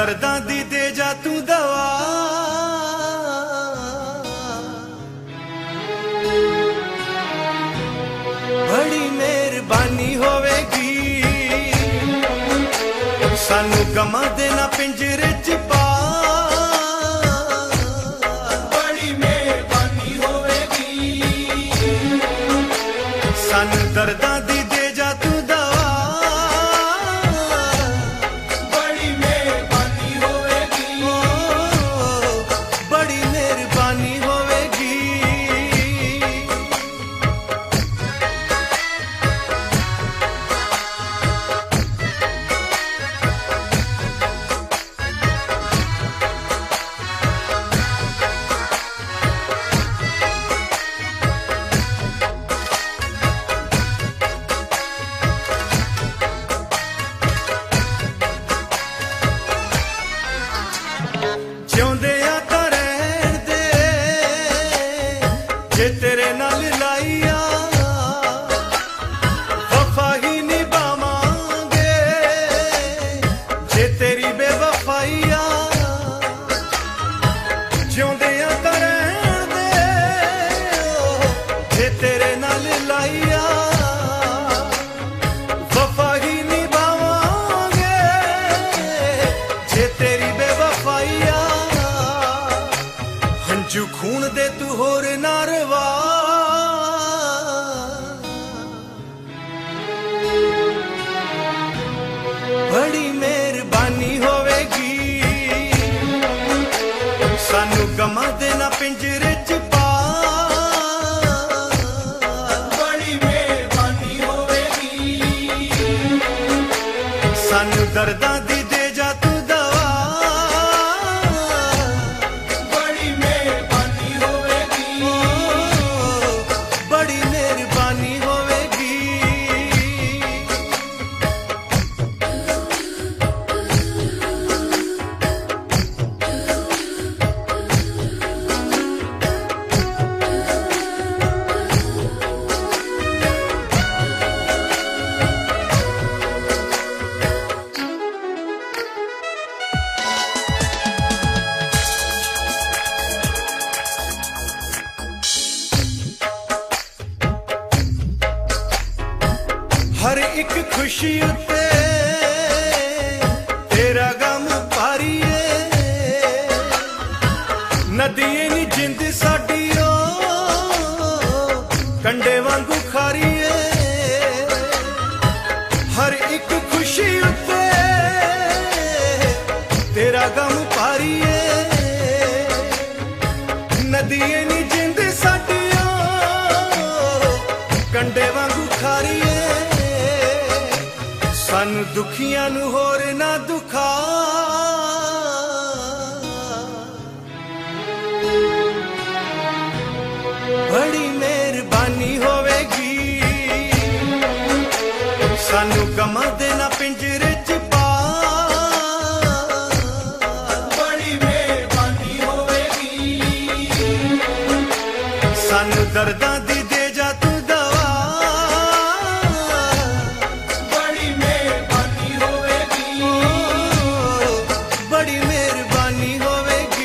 दर्दां दी दे जा तू दवा, बड़ी मेहरबानी होवेगी। सानू गमां दे ना पिंजरे च पा, बड़ी मेहरबानी होवेगी। सानू दर्दां दी दे जा तू दवा, बड़ी मेहरबानी होवेगी। बड़ी मेहरबानी होवेगी। जिउंदे आ तां रहण दे जे तेरे नाल लाईया, वफा ही निभावांगे जे तेरी बेवफाईया। जिउंदे आ तां रहण दे जे तेरे नाल लाईया, वफा ही निभावांगे जे तेरी बेवफाईया। हंझू खून दे तू होर ना रवा, बड़ी मेहरबानी होवेगी। सानू गमां दे ना पिंजरे च पा, बड़ी मेहरबानी होवेगी। सानू दर्दां दी दे जा तू दवा, बड़ी मेहरबानी होवेगी। बड़ी मेहरबानी होवेगी। हर एक खुशी उत्ते तेरा गम भारी है, नदिए नी जिंद साडी कंडे वांगू खारी है। हर एक खुशी उत्ते तेरा गम भारी है, नदिए नी जिंद साडी कंडे वांगू खारी है। सानू दुखियां नू होर ना दुखा, बड़ी मेहरबानी होवेगी। सानू गमां दे ना पिंजरे च पा, बड़ी मेहरबानी होवेगी। सानू दर्दां दी दे जा तू दवा, बड़ी मेहरबानी होवेगी। बड़ी मेहरबानी होवेगी।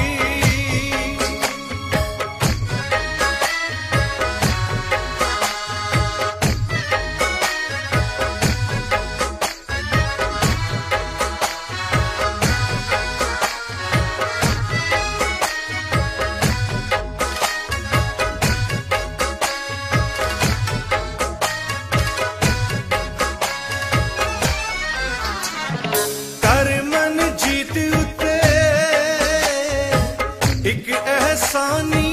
कर मन जीत उत्ते एक एहसानी,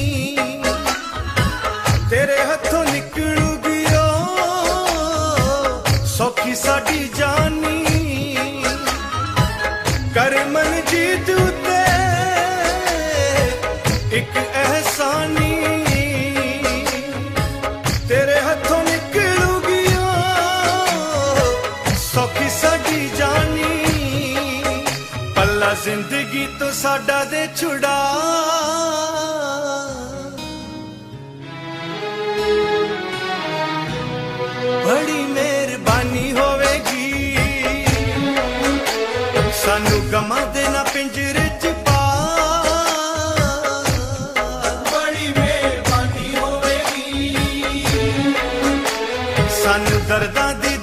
तेरे हथों निकलूगी सौखी साडी जानी। कर मन जीत उत्ते एक एहसानी, तेरे हथों निकलूगी सौखी साडी जानी। पल्ला जिंदगी तो साडा दे छुड़ा, बड़ी मेहरबानी होवेगी। सानू सानू दर्दां दी